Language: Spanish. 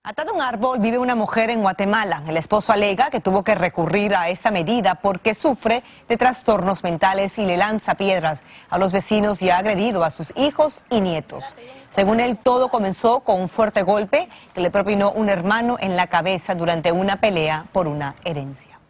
Atada a un árbol vive una mujer en Guatemala. El esposo alega que tuvo que recurrir a esta medida porque sufre de trastornos mentales y le lanza piedras a los vecinos y ha agredido a sus hijos y nietos. Según él, todo comenzó con un fuerte golpe que le propinó un hermano en la cabeza durante una pelea por una herencia.